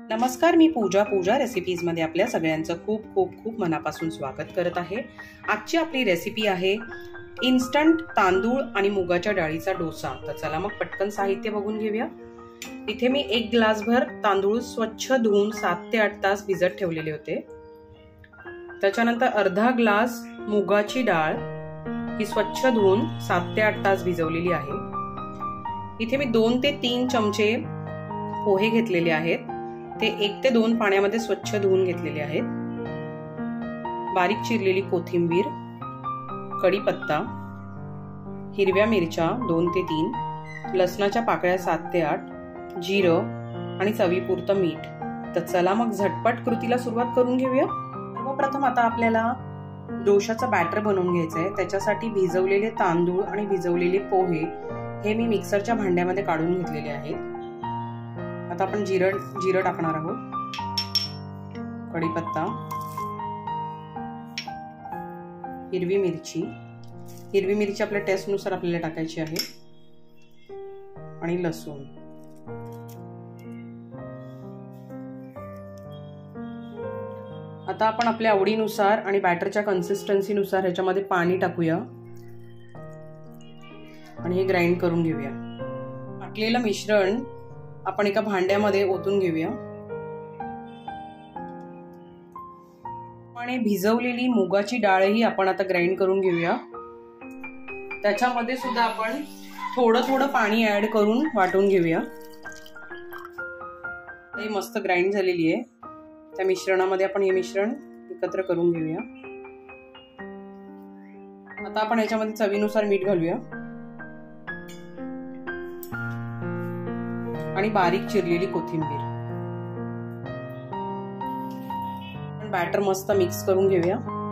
नमस्कार, मी पूजा रेसिपीजमध्ये आपल्या सगळ्यांचं खूप खूप खूप मनापासून स्वागत करत आहे। आजची आपली रेसिपी आहे इन्स्टंट तांदूळ आणि मुगाच्या डाळीचा डोसा। तर चला मग पटकन साहित्य बघून घेऊया। इथे मी 1 ग्लासभर तांदूळ स्वच्छ धुवून 7 ते 8 तास भिजत ठेवलेले होते। त्याच्यानंतर अर्धा ग्लास मुगाची डाळ ही स्वच्छ धुवून 7 ते 8 तास भिजवलेली आहे। इथे मी 2 ते 3 चमचे पोहे घेतलेले आहेत, ते 1 ते 2 पाण्यामध्ये स्वच्छ धुवून घेतलेले आहेत। बारीक चिरलेली कोथिंबीर, कढीपत्ता, हिरव्या मिरच्या 2 ते 3, लसणाच्या पाकळ्या 7 ते 8, जिरं आणि चवीपुरतं मीठ। तर चला मग झटपट कृतीला सुरुवात करून घेऊया। सर्वप्रथम आता आपल्याला डोशाचं बॅटर बनवून घ्यायचं आहे। त्याच्यासाठी भिजवलेले तांदूळ आणि भिजवलेले पोहे हे मी मिक्सरच्या भांड्यामध्ये काढून घेतलेले आहेत। आता आपण जिरं टाकणार आहोत, कढीपत्ता, हिरवी मिरची आपल्या टेस्टनुसार आपल्याला टाकायची आहे, आणि लसूण। आता आपण आपल्या आवडीनुसार आणि बॅटरच्या कन्सिस्टन्सीनुसार ह्याच्यामध्ये पाणी टाकूया आणि हे ग्राइंड करून घेऊया। टाकलेलं मिश्रण आपण एका भांड्यामध्ये ओतून घेऊया आणि भिजवलेली मुगाची डाळही आपण आता ग्राइंड करून घेऊया। त्याच्यामध्ये सुद्धा आपण थोडं पाणी ऍड करून वाटून घेऊया। ही मस्त ग्राइंड झालेली आहे। त्या मिश्रणामध्ये आपण हे मिश्रण एकत्र करून घेऊया। आता आपण याच्यामध्ये चवीनुसार मीठ घालूया आणि बारीक चिरलेली कोथिंबीर। बॅटर मस्त मिक्स करून घेऊया।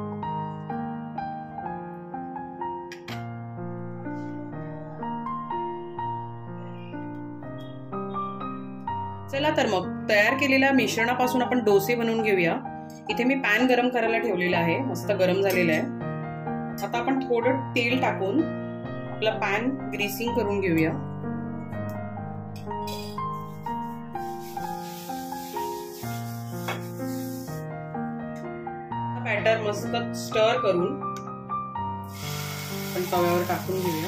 चला तर मग तयार केलेल्या मिश्रणापासून आपण डोसे बनवून घेऊया। इथे मी पॅन गरम करायला ठेवलेला आहे, मस्त गरम झालेला आहे। आता आपण थोडं तेल टाकून आपला पॅन ग्रीसिंग करून घेऊया। बॅटर मस्त स्टर करून आपण तव्यावर टाकून घेऊया।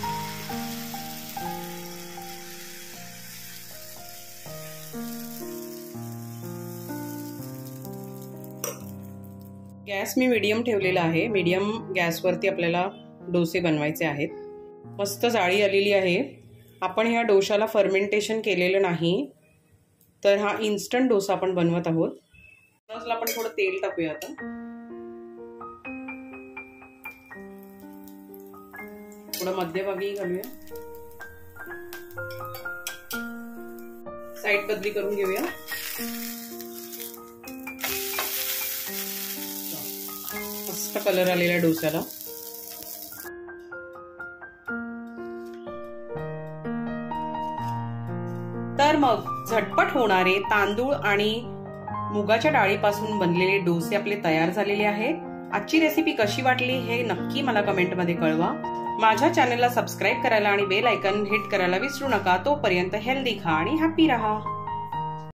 गॅस मी मीडियम ठेवलेला आहे। मीडियम गॅसवरती आपल्याला डोसे बनवायचे आहेत। मस्त जाळी आलेली आहे। आपण ह्या डोशाला फर्मेंटेशन केलेलं नाही, तर हा इन्स्टंट डोसा आपण बनवत आहोत। आपण थोडं तेल टाकूया। आता थोडं मध्यभागी घालूया, साईड बदली करून घेऊया। मस्त कलर आलेला डोस्याला। तर मग झटपट होणारे तांदूळ आणि मुगाच्या डाळीपासून बनलेले डोसे आपले तयार झालेले आहेत। आजची रेसिपी कशी वाटली हे नक्की मला कमेंटमध्ये कळवा। माझ्या चॅनलला सबस्क्राईब करायला आणि बेल आयकॉन हिट करायला विसरू नका। तोपर्यंत हेल्दी खा आणि हॅपी रहा।